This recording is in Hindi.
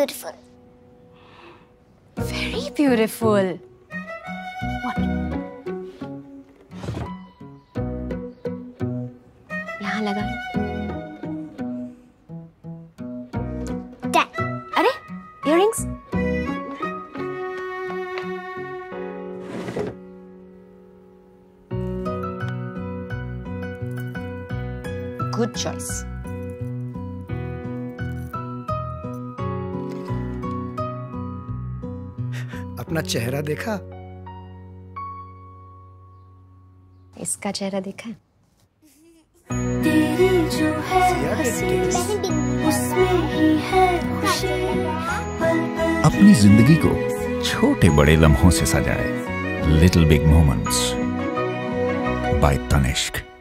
beautiful. Very beautiful. What? यहाँ लगा लो. Dad. अरे, earrings? Good choice. अपना चेहरा देखा? इसका चेहरा देखा है? तेरी जो है हंसी उसमें ही है खुशी. अपनी जिंदगी को छोटे बड़े लम्हों से सजाए. Little big moments by Tanishq.